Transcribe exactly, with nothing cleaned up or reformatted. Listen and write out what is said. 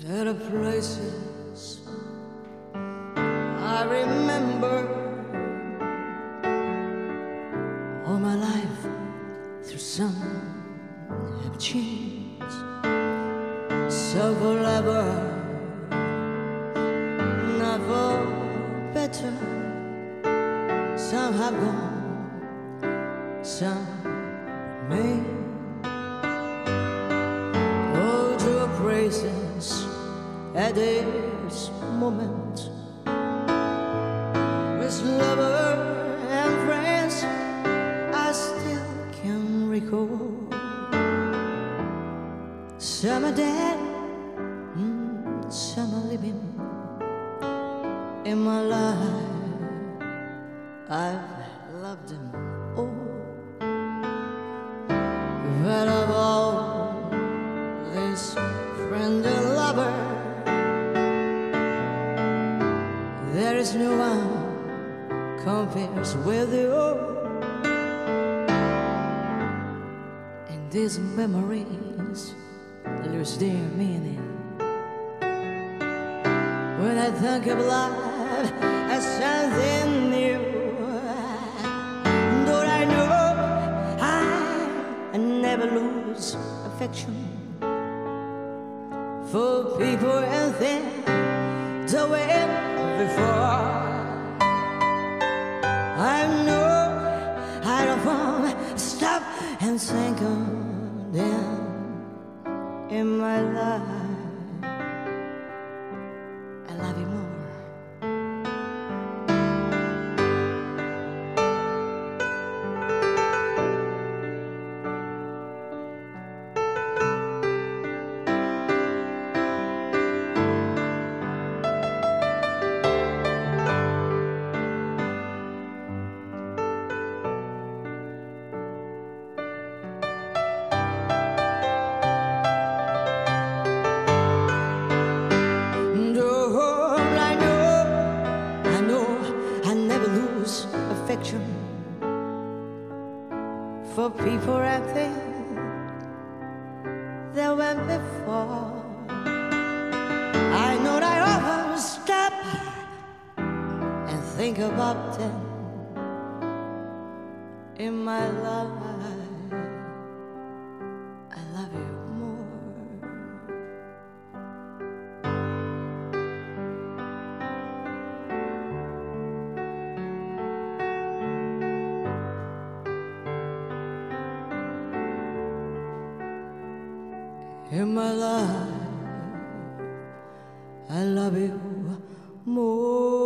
There are places I remember all my life through some have changed. So forever, never better. Some have gone, some remain. Oh, to praises at this moment, with lover and friends I still can recall. Some are dead, mm, some are living. In my life I've loved them all. But of all this friend and lover, there is no one compares with you. And these memories lose their meaning when I think of life as something new. Though I know I never lose affection for people and things the way before. I know I don't want to stop and think of them in my life. I love you more. Affection for people and things that went before. I know that I often stop and think about them in my life. I love you more. In my life, I love you more.